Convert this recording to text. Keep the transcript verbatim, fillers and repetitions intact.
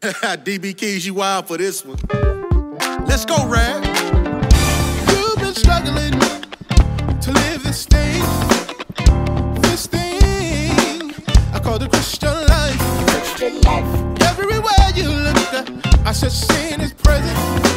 D B Keys, you wild for this one. Let's go, Rag. You've been struggling to live this thing, this thing I call the Christian life. Christian life. Everywhere you look, I should sin His presence.